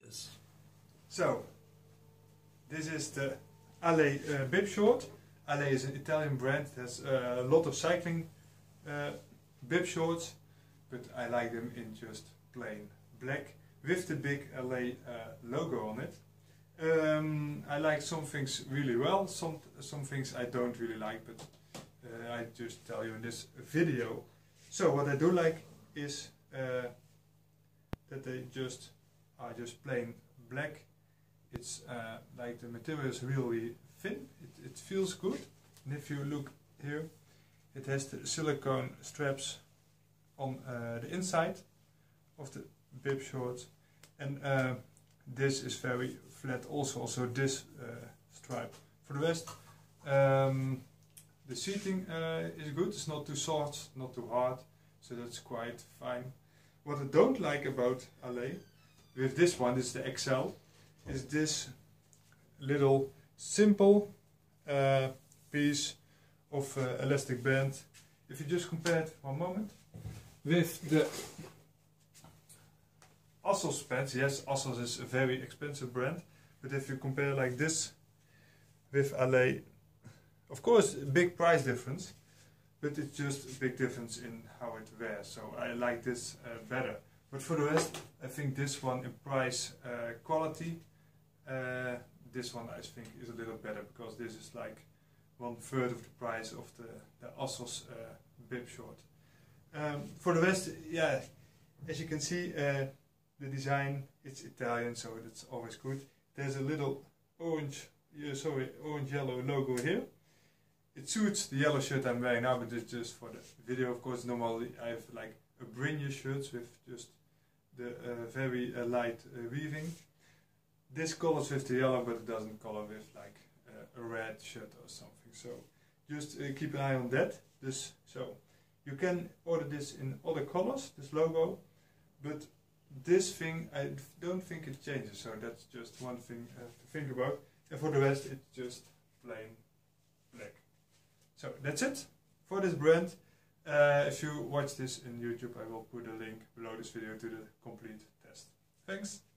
Yes. So, this is the Allez bib short. Allez is an Italian brand. It has a lot of cycling bib shorts, but I like them in just plain black with the big Allez logo on it. I like some things really well, some things I don't really like, but I just tell you in this video. So what I do like is that they are just plain black. It's like the material is really thin, it feels good, and if you look here, it has the silicone straps on the inside of the bib shorts, and this is very flat also this stripe. For the rest, the seating is good, it's not too soft, not too hard, so that's quite fine. What I don't like about Allez, with this one, this is the XL, is this little simple piece of elastic band. If you just compare it, one moment, with the Assos pants. Yes, Assos is a very expensive brand, but if you compare like this with Allez, of course a big price difference, but it's just a big difference in how it wears, so I like this better. But for the rest, I think this one in price quality, this one I think is a little better, because this is like 1/3 of the price of the Assos bib short. For the rest, yeah, as you can see, the design, it's Italian, so it's always good. There's a little orange-yellow logo here. It suits the yellow shirt I'm wearing now, but it's just for the video. Of course, normally I have like a Brynje shirts with just the very light weaving. This colors with the yellow, but it doesn't color with like a red shirt or something. So just keep an eye on that. So you can order this in other colors, this logo, but this thing I don't think it changes. So that's just one thing to think about. And for the rest, it's just plain black. So that's it for this brand. If you watch this in YouTube, I will put a link below this video to the complete test. Thanks!